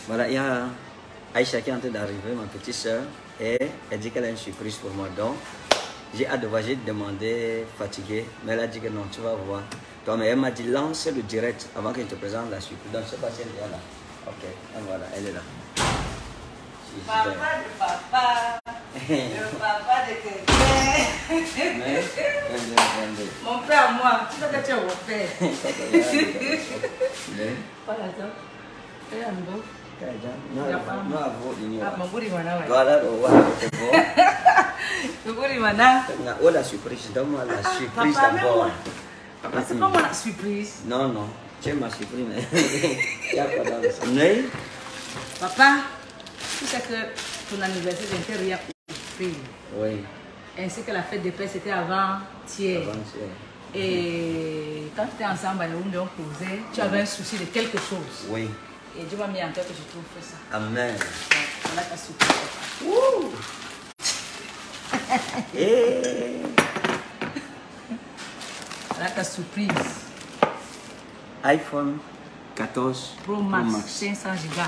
Voilà, il y a Aïcha qui est en train d'arriver, ma petite soeur, et elle dit qu'elle a une surprise pour moi. Donc, j'ai hâte de voir, j'ai demandé fatiguée, mais elle a dit que non, tu vas voir. Donc, mais elle m'a dit lance le direct avant qu'elle te présente la surprise. Donc, je ne sais pas si elle est là. Ok, donc voilà, elle est là. Papa de papa, le papa de quelqu'un. Mon père, moi, tu sais que tu es mon père. Pas là, ça. No, avo ini. Mamburi mana wai? Gala o wa tebo. Mamburi mana? Na o la surprise, donne-moi la surprise d'abord. Papa, c'est pas moi la surprise. Non, non, tu es ma surprise. Il y a pas dans ça. Mais papa, tu sais que ton anniversaire c'était rien pris. oui. Ainsi que la fête de paix c'était avant-hier. Avant-hier. Et quand tu étais ensemble à Yaoundé, on causait, tu avais un souci de quelque chose. Oui. Et Dieu m'a mis en tête que je trouve ça. Amen. On a ta surprise. Wouh! Et On a ta surprise. iPhone 14 Pro Max, 500 gigas.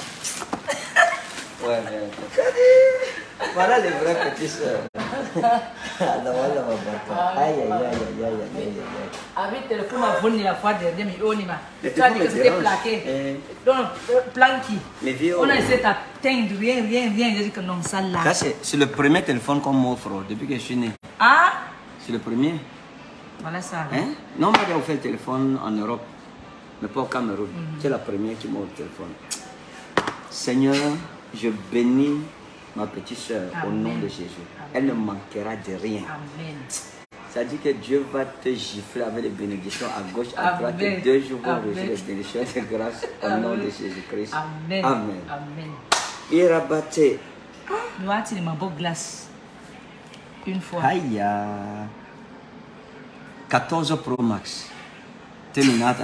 Ouais, mais voilà les vrais petits soeurs. Aïe, aïe, aïe, aïe, aïe, aïe. Avec le téléphone, ma bonne la fois dernière, mais on y va. Tu as dit que c'était plaqué. Donc, planqué. On a essayé d'atteindre rien. J'ai dit que non, ça là. Ça, c'est le premier téléphone qu'on m'offre depuis que je suis né. Ah! C'est le premier. Voilà ça. Hein? Non, on m'a offert le téléphone en Europe, mais pas au Cameroun. C'est la première qui m'offre le téléphone. Seigneur, je bénis ma petite soeur au nom de Jésus. Elle ne manquera de rien. Amen. Ça dit que Dieu va te gifler avec les bénédictions à gauche, à droite. Et 2 jours vont reçoivre les bénédictions de grâce au nom de Jésus-Christ. Amen. Amen. Amen. Il rabattait. Nous avons tiré ma bonne glace. Une fois. Aïe. 14 Pro Max. Terminata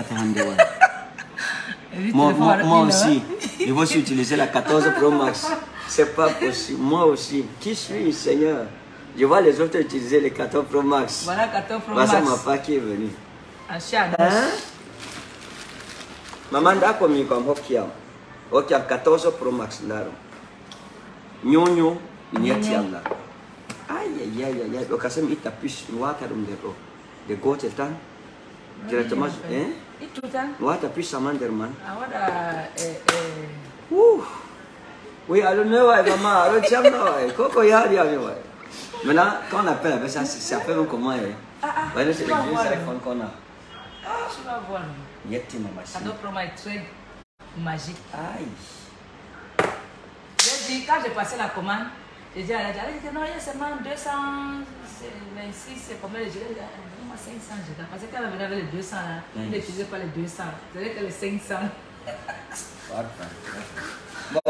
moi aussi. Il faut aussi utiliser la 14 Pro Max. C'est pas possible. Moi aussi. Qui suis Seigneur? Je vois les autres utiliser les 14 Pro Max. Voilà 14 Pro Max. C'est ma part qui est venue. Hein? Maman d'accord mi comme hokia. Hokia 14 Pro Max ndaro. Nyonyo inyati yanga. Aïe aïe aïe aïe. Lokasem itapus waka rumdero. De gote tan. Directement hein? Wata plus samanderman. Oui, alors maman, Coco Yari. Maintenant, quand on appelle avec ça, ça fait comment c'est le vieux téléphone qu'on a. Ah, tu vas voir. Yeti maman. Ça doit promettre très magique. Aïe. J'ai dit, quand j'ai passé la commande, j'ai dit à la elle dit non, il y a seulement 226, c'est combien de gigas? Moi 500 gigas. Parce que quand elle venait avec les 200 là, elle n'utilisait pas les 200. C'est-à-dire que les 500. Bon.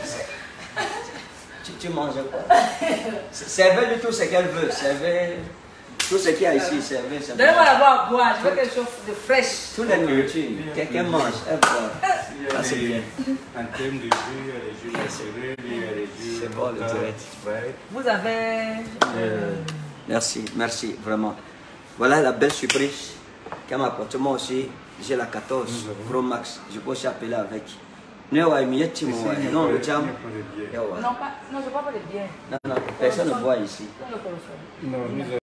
Tu manges quoi? Servez du tout ce qu'elle veut. Servez tout ce qu'il y a ici. Servez. Donnez-moi d'abord à boire. Je veux quelque chose de fraîche. Toute la nourriture. Quelqu'un mange. Elle boit. Ah, c'est bien. En termes de jus, il y a les jus naturels, il y a les jus. C'est bon le direct. Vous avez. Merci, merci, vraiment. Voilà la belle surprise qu'elle m'a apportée. Moi aussi, j'ai la 14 Pro Max. Je peux aussi appeler avec. Non, le jam. Non, je ne parle pas de bien. Non, personne ne boit ici. Non,